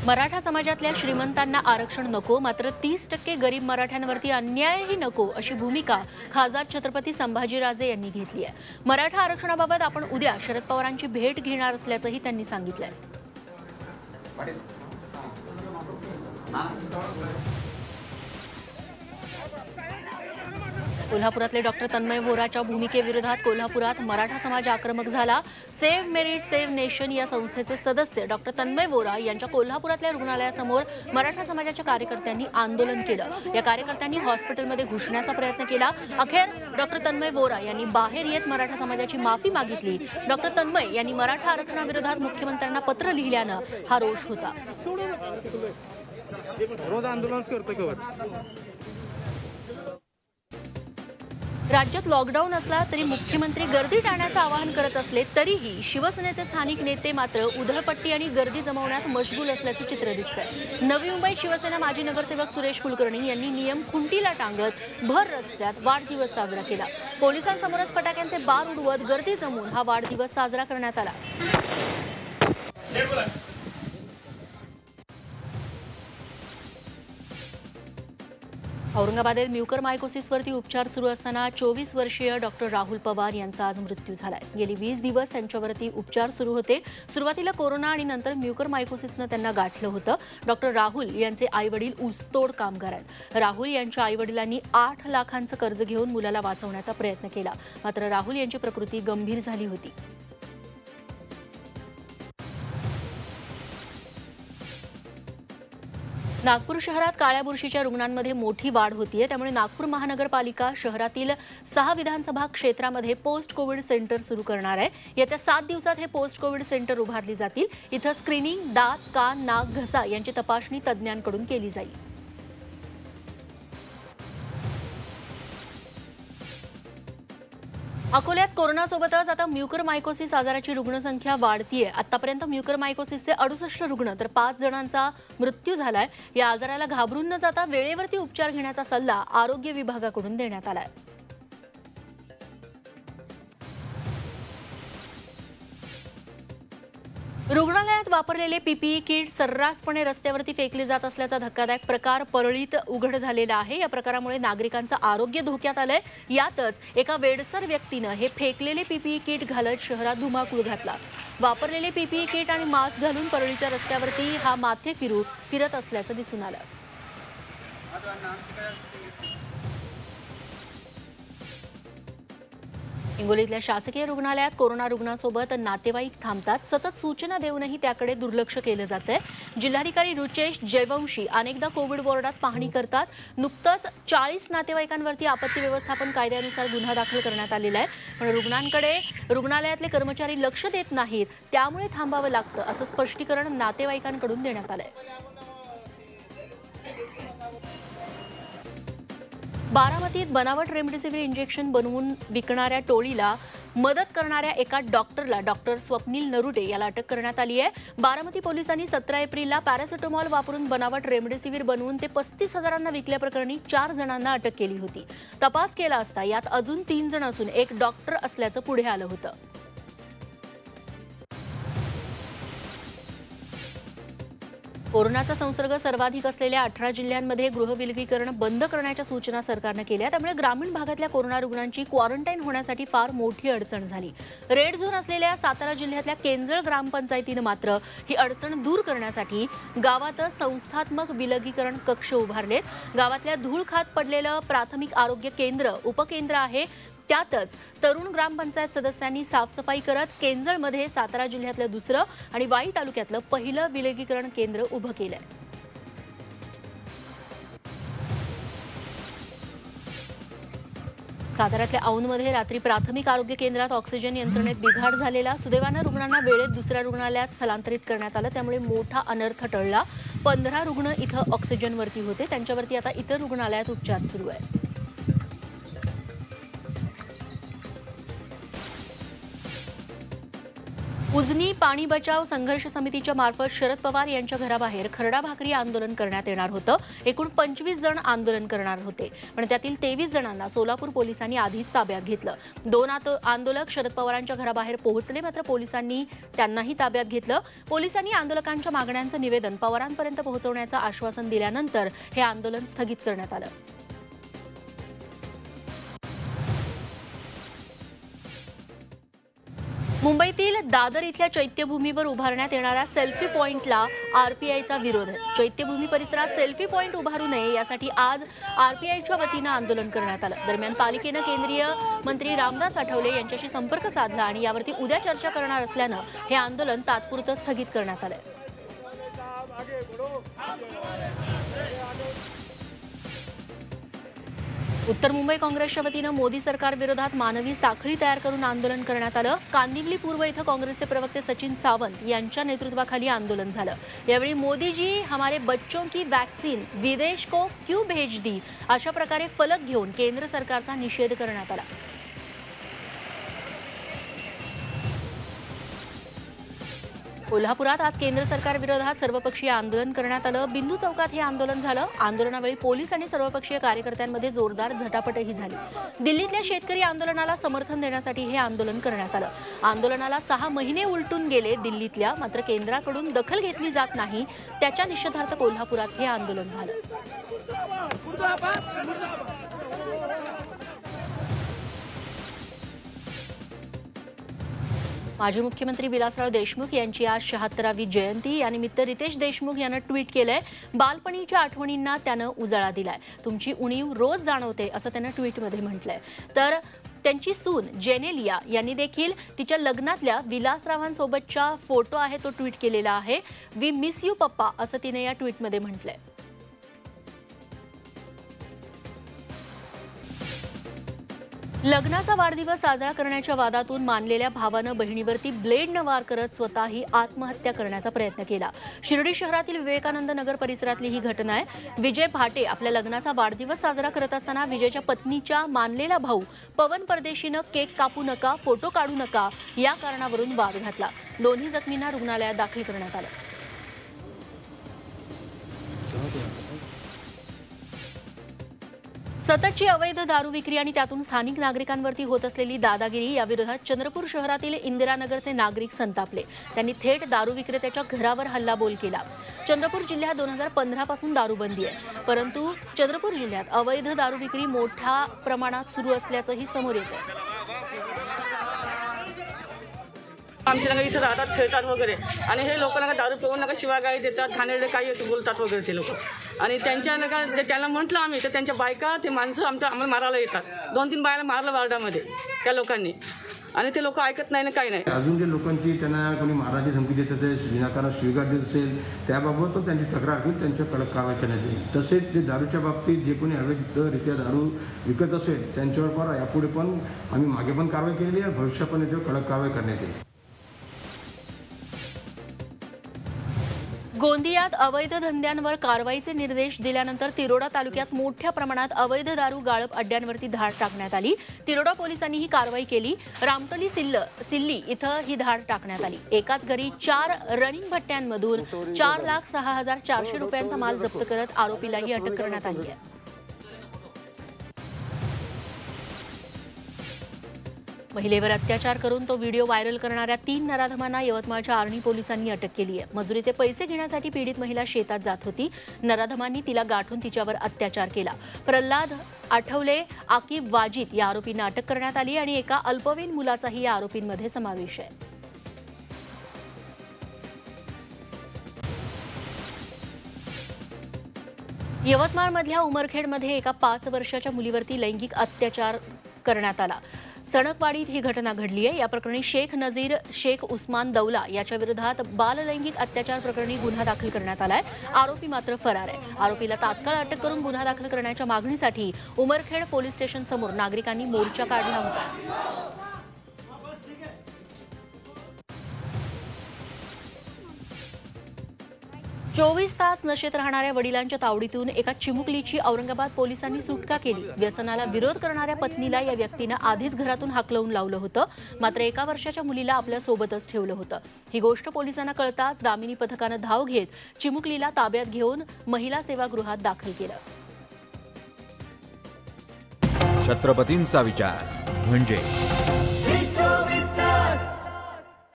मराठा समाजातल्या श्रीमंतांना आरक्षण नको, मात्र 30% गरीब मराठ्यांवरती अन्यायही नको अशी भूमिका खासदार छत्रपती संभाजीराजे यांनी घेतली आहे। मराठा आरक्षणाबाबत आपण उद्या शरद पवारांची भेट घेणार असल्याचंही त्यांनी सांगितलंय। कोल्हापुरातले डॉक्टर तन्मय वोराच्या भूमिकेविरोधात कोल्हापुरात मराठा समाज आक्रमक झाला। सेव्ह मेरिट सेव्ह नेशन या संस्थेचे सदस्य डॉक्टर तन्मय वोरा यांच्या कोल्हापुरातल्या रुग्णालयासमोर मराठा समाजाच्या कार्यकर्त्यांनी आंदोलन केलं। या कार्यकर्त्यांनी हॉस्पिटलमध्ये घुसण्याचा प्रयत्न केला। अखेर डॉक्टर तन्मय वोरा यांनी बाहेर येत मराठा समाजाची माफी मागितली। डॉक्टर तन्मय यांनी मराठा आरक्षणाविरोधात मुख्यमंत्र्यांना पत्र लिहिल्यानं हा रोष होता। रोज आंदोलन करतो। राज्यात लॉकडाऊन असला तरी मुख्यमंत्री गर्दी टाळण्याचं आवाहन करत असले तरीही शिवसेनेचे स्थानिक नेते मात्र उधळपट्टी आणि गर्दी जमवण्यात मशगूल असल्याचं चित्र दिसतंय। नवी मुंबईत शिवसेना माजी नगरसेवक सुरेश कुलकर्णी यांनी नियम खुंटीला टांगत भर रस्त्यात वाढदिवस साजरा केला। पोलिसांसमोरच फटाक्यांचे बार उडवत गर्दी जमवून हा वाढदिवस साजरा करण्यात आला। औरंगाबादेत म्युकरमायकोसिसवरती उपचार सुरू असताना 24 वर्षीय डॉक्टर राहुल पवार यांचा आज मृत्यू झालाय। गेली 20 दिवस त्यांच्यावरती उपचार सुरू होते। सुरुवातीला कोरोना आणि नंतर म्युकरमायकोसिसनं त्यांना गाठलं होतं। डॉक्टर राहुल यांचे आईवडील ऊसतोड कामगार आहेत। राहुल यांच्या आईवडिलांनी 8 लाखांचं कर्ज घेऊन मुलाला वाचवण्याचा प्रयत्न केला, मात्र राहुल यांची प्रकृती गंभीर झाली होती। नागपूर शहरात काळ्या बुरशीच्या रुग्णांमध्ये मोठी वाढ होतीये, त्यामुळे नागपूर महानगरपालिका शहरातील 6 विधानसभा क्षेत्रामध्ये पोस्ट कोविड सेंटर सुरू करणार आहे। येत्या 7 दिवसात हे पोस्ट कोविड सेंटर उभारली जातील। इथं स्क्रीनिंग, दात, कान, नाक, घसा यांची तपासणी तज्ज्ञांकडून केली जाईल। अकोल्यात कोरोनासोबतच आता म्युकरमायकोसिस आजाराची रुग्णसंख्या वाढतीये। आतापर्यंत म्युकरमायकोसिसचे 68 रुग्ण तर 5 जणांचा मृत्यू झालाय। या आजाराला घाबरून न जाता वेळेवरती उपचार घेण्याचा सल्ला आरोग्य विभागाकडून देण्यात आलाय। रुग्णालयात वापरलेले पीपीई किट सर्रासपणे रस्त्यावरती फेकले जात असल्याचा धक्कादायक प्रकार परळीत उघड झालेला आहे। या प्रकारामुळे नागरिकांचं आरोग्य धोक्यात आलंय। यातच एका वेडसर व्यक्तीनं हे फेकलेले पीपीई किट घालत शहरात धुमाकूळ घातला। वापरलेले पीपीई किट आणि मास्क घालून परळीच्या रस्त्यावरती हा माथे फिरत असल्याचं दिसून आलं। हिंगोलीतल्या शासकीय रुग्णालयात कोरोना रुग्णासोबत नातेवाईक थांबतात। सतत सूचना देऊनही त्याकडे दुर्लक्ष केलं जातंय। जिल्हाधिकारी रुचेश जयवंशी अनेकदा कोविड वॉर्डात पाहणी करतात। नुकतंच 40 नातेवाईकांवरती आपत्ती व्यवस्थापन कायद्यानुसार गुन्हा दाखल करण्यात आलेला आहे, पण रुग्णांकडे रुग्णालयातले कर्मचारी लक्ष देत नाहीत, त्यामुळे थांबावं लागतं असं स्पष्टीकरण नातेवाईकांकडून देण्यात आलंय। बारामतीत बनावट रेमडेसिवीर इंजेक्शन बनवून विकणाऱ्या टोळीला मदत करणाऱ्या एका डॉक्टरला डॉक्टर स्वप्नील नरुटे याला अटक करण्यात आली आहे। बारामती पोलिसांनी 17 एप्रिलला पॅरासिटामॉल वापरून बनावट रेमडेसिवीर बनवून ते 35,000 विकल्याप्रकरणी 4 जणांना अटक केली होती। तपास केला असता यात अजून 3 जण असून एक डॉक्टर असल्याचं पुढे आलं होतं। कोरोनाचा संसर्ग सर्वाधिक असलेल्या 18 जिल्ह्यांमध्ये गृहविलगीकरण बंद करण्याच्या सूचना सरकारनं केल्या। त्यामुळे ग्रामीण भागातल्या कोरोना रुग्णांची क्वारंटाईन होण्यासाठी फार मोठी अडचण झाली। रेड झोन असलेल्या सातारा जिल्ह्यातल्या केंजळ ग्रामपंचायतीनं मात्र ही अडचण दूर करण्यासाठी गावातच संस्थात्मक विलगीकरण कक्ष उभारलेत। गावातल्या धूळ खात पडलेलं प्राथमिक आरोग्य केंद्र उपकेंद्र आहे। त्यातच तरुण ग्रामपंचायत सदस्यांनी साफसफाई करत केंजळमध्ये सातारा जिल्ह्यातलं दुसरं आणि वाई तालुक्यातलं पहिलं विलगीकरण केंद्र उभं केलंय। साताऱ्यातल्या औंधमध्ये रात्री प्राथमिक आरोग्य केंद्रात ऑक्सिजन यंत्रणेत बिघाड झालेला। सुदैवानं रुग्णांना वेळेत दुसऱ्या रुग्णालयात स्थलांतरित करण्यात आलं, त्यामुळे मोठा अनर्थ टळला। 15 रुग्ण इथं ऑक्सिजनवरती होते, त्यांच्यावरती आता इतर रुग्णालयात उपचार सुरू आहे। उजनी पाणी बचाव संघर्ष समितीच्या मार्फत शरद पवार यांच्या घराबाहेर खरडा भाकरी आंदोलन करण्यात येणार होतं. एकूण 25 जण आंदोलन करणार होते, पण त्यातील 23 जणांना सोलापूर पोलिसांनी आधीच ताब्यात घेतलं. 2 आंदोलक शरद पवारांच्या घराबाहेर पोहोचले, मात्र पोलिसांनी त्यांनाही ताब्यात घेतलं. पोलिसांनी आंदोलकांच्या मागण्यांचं निवेदन पवारांपर्यंत पोहोचवण्याचं आश्वासन दिल्यानंतर हे आंदोलन स्थगित करण्यात आलं. मुंबईतील दादर इथल्या चैत्यभूमीवर उभारण्यात येणाऱ्या सेल्फी पॉइंटला आरपीआयचा विरोध आहे. चैत्यभूमी परिसरात सेल्फी पॉइंट उभारू नये यासाठी आज आरपीआयच्या वतीनं आंदोलन करण्यात आलं. दरम्यान पालिकेनं केंद्रीय मंत्री रामदास आठवले यांच्याशी संपर्क साधला आणि यावरती उद्या चर्चा करणार असल्यानं हे आंदोलन तात्पुरतं स्थगित करण्यात आलं. उत्तर मुंबई काँग्रेसच्या वतीनं मोदी सरकार विरोधात मानवी साखळी तयार करून आंदोलन करण्यात आलं. कांदिवली पूर्व इथं काँग्रेसचे प्रवक्ते सचिन सावंत यांच्या नेतृत्वाखाली आंदोलन झालं. यावेळी मोदीजी हमारे बच्चों की वॅक्सीन विदेश को क्यों भेज दी अशा प्रकारे फलक घेऊन केंद्र सरकारचा निषेध करण्यात आला. कोल्हापुरात आज केंद्र सरकार विरोधात सर्वपक्षीय आंदोलन करण्यात आलं. बिंदू चौकात हे आंदोलन झालं. आंदोलनावेळी पोलीस आणि सर्वपक्षीय कार्यकर्त्यांमध्ये जोरदार झटापटही झाली. दिल्लीतल्या शेतकरी आंदोलनाला समर्थन देण्यासाठी हे आंदोलन करण्यात आलं. आंदोलनाला 6 महिने उलटून गेले दिल्लीतल्या, मात्र केंद्राकडून दखल घेतली जात नाही. त्याच्या निषेधार्थ कोल्हापुरात हे आंदोलन झालं. माजी मुख्यमंत्री विलासराव देशमुख यांची आज 76वी जयंती. यानिमित्त रितेश देशमुख यानं ट्विट केलंय. बालपणीच्या आठवणींना त्यानं उजाळा दिलाय. तुमची उणीव रोज जाणवते असं त्यानं ट्विटमध्ये म्हटलंय. तर त्यांची सून जेनेलिया यांनी देखील तिच्या लग्नातल्या विलासरावांसोबतचा फोटो आहे तो ट्विट केलेला आहे. वी मिस यू पप्पा असं तिने या ट्विटमध्ये म्हटलंय. लग्नाचा वाढदिवस साजरा करण्याच्या वादातून मानलेल्या भावानं बहिणीवरती ब्लेडनं वार करत स्वतःही आत्महत्या करण्याचा प्रयत्न केला. शिर्डी शहरातील विवेकानंद नगर परिसरातली ही घटना आहे. विजय भाटे आपल्या लग्नाचा वाढदिवस साजरा करत असताना विजयच्या पत्नीच्या मानलेला भाऊ पवन परदेशीनं केक कापू नका, फोटो काढू नका या कारणावरून वाद घातला. दोन्ही जखमींना रुग्णालयात दाखल करण्यात आलं. सततची अवैध दारू विक्री आणि त्यातून स्थानिक नागरिकांवरती होत असलेली दादागिरी याविरोधात चंद्रपूर शहरातील इंदिरानगरचे नागरिक संतापले. त्यांनी थेट दारू विक्रेत्याच्या घरावर हल्लाबोल केला. चंद्रपूर जिल्ह्यात 2015 पासून दारूबंदी आहे, परंतु चंद्रपूर जिल्ह्यात अवैध दारू विक्री मोठ्या प्रमाणात सुरू असल्याचंही समोर येतं. आमच्या नका इथं राहतात, खेळतात वगैरे, आणि हे लोक नका दारू पिऊन नका शिवागाळी देतात, घाणेरडे काही असं बोलतात वगैरे ते लोक. आणि त्यांच्या नका त्यांना म्हटलं आम्ही तर त्यांच्या बायका ते माणसं आम्हाला मारायला येतात. 2-3 बायाला मारलं वार्डामध्ये त्या लोकांनी, आणि ते लोक ऐकत नाही ना काही नाही. अजून जे लोकांची त्यांना कोणी मारायची धमकी देत असेल, विनाकारण स्वीकार देत असेल, त्याबाबत त्यांची तक्रार घेऊन त्यांच्या कडक कारवाई करण्यात येईल. तसेच जे दारूच्या बाबतीत जे कोणी अवैधरित्या दारू विकत असेल त्यांच्यावर पण यापुढे पण आम्ही मागे पण कारवाई केलेली आहे, भविष्यात पण याच्यावर कडक कारवाई करण्यात येईल. गोंदियात अवैध धंद्यांवर कारवाईचे निर्देश दिल्यानंतर तिरोडा तालुक्यात मोठ्या प्रमाणात अवैध दारू गाळप अड्ड्यांवरती धाड टाकण्यात आली. तिरोडा पोलिसांनी ही कारवाई केली. रामतली सिल्ली इथं ही धाड टाकण्यात आली. एकाच घरी 4 रनिंग भट्ट्यांमधून 4,06,400 रुपयांचा माल जप्त करत आरोपीलाही अटक करण्यात आली आहे. महिलेवर अत्याचार करून तो व्हिडिओ व्हायरल करणाऱ्या 3 नराधमांना यवतमाळच्या आर्णी पोलिसांनी अटक केली आहे. मजुरीचे पैसे घेण्यासाठी पीडित महिला शेतात जात होती. नराधमांनी तिला गाठून तिच्यावर अत्याचार केला. प्रल्हाद आठवले, आकिब वाजिद या आरोपींना अटक करण्यात आली आणि एका अल्पवयीन मुलाचाही या आरोपींमध्ये समावेश आहे. यवतमाळमधल्या उमरखेडमध्ये एका 5 वर्षाच्या मुलीवरती लैंगिक अत्याचार करण्यात आला. सणकवाडीत ही घटना घडली आहे. या प्रकरणी शेख नजीर शेख उस्मान दौला याच्या विरोधात बाललैंगिक अत्याचार प्रकरणी गुन्हा दाखल करण्यात आलाय. आरोपी मात्र फरार आहे. आरोपीला तात्काळ अटक करून गुन्हा दाखल करण्याच्या मागणीसाठी उमरखेड पोलीस स्टेशन समोर नागरिकांनी मोर्चा काढला होता. 24 तास नशेत राहणाऱ्या वडिलांच्या तावडीतून एका चिमुकलीची औरंगाबाद पोलिसांनी सुटका केली. व्यसनाला विरोध करणाऱ्या पत्नीला या व्यक्तीनं आधीच घरातून हाकलवून लावलं होतं, मात्र 1 वर्षाच्या मुलीला आपल्या सोबतच ठेवलं होतं. ही गोष्ट पोलिसांना कळताच दामिनी पथकानं धाव घेत चिमुकलीला ताब्यात घेऊन महिला सेवागृहात दाखल केलं. छत्रपतींचा विचार म्हणजे